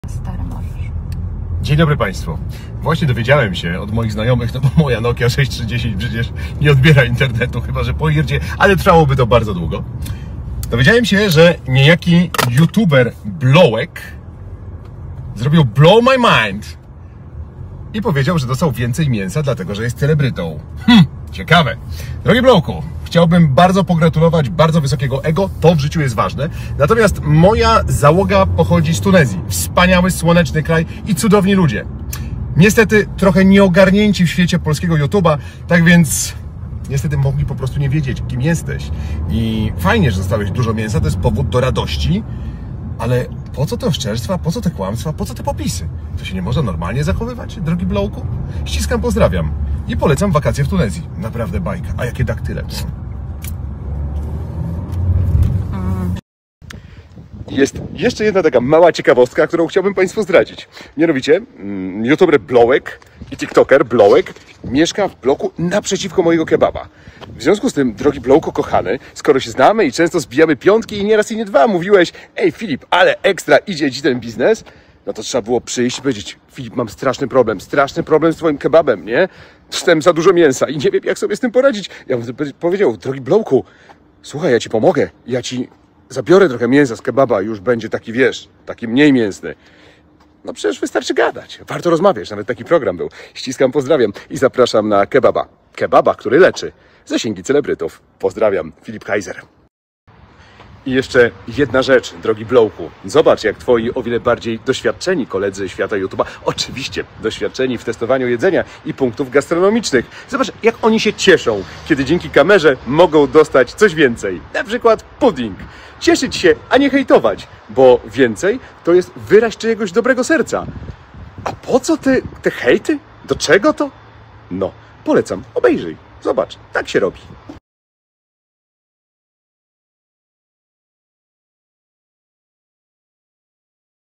Stary możesz. Dzień dobry Państwu. Właśnie dowiedziałem się od moich znajomych, no bo moja Nokia 6310 przecież nie odbiera internetu, chyba że po irdzie, ale trwałoby to bardzo długo. Dowiedziałem się, że niejaki youtuber Blowek zrobił blow my mind i powiedział, że dostał więcej mięsa, dlatego że jest celebrytą. Ciekawe. Drogi Blowku, chciałbym bardzo pogratulować bardzo wysokiego ego, to w życiu jest ważne. Natomiast moja załoga pochodzi z Tunezji. Wspaniały, słoneczny kraj i cudowni ludzie. Niestety trochę nieogarnięci w świecie polskiego YouTube'a, tak więc niestety mogli po prostu nie wiedzieć, kim jesteś. I fajnie, że dostałeś dużo mięsa, to jest powód do radości, ale po co te oszczerstwa, po co te kłamstwa, po co te popisy? To się nie można normalnie zachowywać, drogi Blowku? Ściskam, pozdrawiam i polecam wakacje w Tunezji. Naprawdę bajka. A jakie daktyle? Jest jeszcze jedna taka mała ciekawostka, którą chciałbym Państwu zdradzić. Mianowicie, youtuber Blowek i tiktoker Blowek mieszka w bloku naprzeciwko mojego kebaba. W związku z tym, drogi Blowku kochany, skoro się znamy i często zbijamy piątki i nie raz i nie dwa mówiłeś: ej Filip, ale ekstra idzie ci ten biznes, no to trzeba było przyjść i powiedzieć: Filip, mam straszny problem z twoim kebabem, nie? Dostałem za dużo mięsa i nie wiem, jak sobie z tym poradzić. Ja bym powiedział: drogi Blowku, słuchaj, ja ci pomogę, ja ci zabiorę trochę mięsa z kebaba, już będzie taki, wiesz, taki mniej mięsny. No przecież wystarczy gadać, warto rozmawiać, nawet taki program był. Ściskam, pozdrawiam i zapraszam na kebaba. Kebaba, który leczy. Zasięgi celebrytów. Pozdrawiam, Filip Kaiser. I jeszcze jedna rzecz, drogi Blowku. Zobacz, jak twoi o wiele bardziej doświadczeni koledzy świata YouTube'a, oczywiście doświadczeni w testowaniu jedzenia i punktów gastronomicznych. Zobacz, jak oni się cieszą, kiedy dzięki kamerze mogą dostać coś więcej. Na przykład pudding. Cieszyć się, a nie hejtować, bo więcej to jest wyraz czyjegoś dobrego serca. A po co te hejty? Do czego to? No, polecam, obejrzyj. Zobacz, tak się robi.